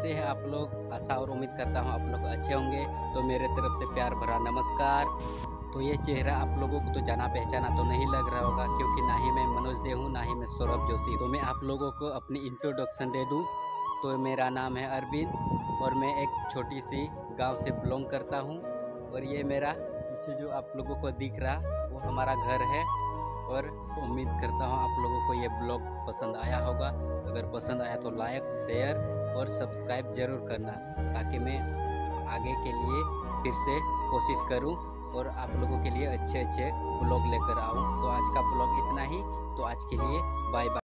कैसे हैं आप लोग। आशा और उम्मीद करता हूँ आप लोग अच्छे होंगे। तो मेरे तरफ से प्यार भरा नमस्कार। तो ये चेहरा आप लोगों को तो जाना पहचाना तो नहीं लग रहा होगा, क्योंकि ना ही मैं मनोज दे हूँ ना ही मैं सौरभ जोशी। तो मैं आप लोगों को अपनी इंट्रोडक्शन दे दूँ तो मेरा नाम है अरविंद और मैं एक छोटी सी गांव से बिलोंग करता हूं। और ये मेरा पीछे जो आप लोगों को दिख रहा वो हमारा घर है। और उम्मीद करता हूं आप लोगों को ये ब्लॉग पसंद आया होगा। अगर पसंद आया तो लाइक शेयर और सब्सक्राइब ज़रूर करना, ताकि मैं आगे के लिए फिर से कोशिश करूं और आप लोगों के लिए अच्छे अच्छे ब्लॉग लेकर आऊं। तो आज का ब्लॉग इतना ही। तो आज के लिए बाय बाय।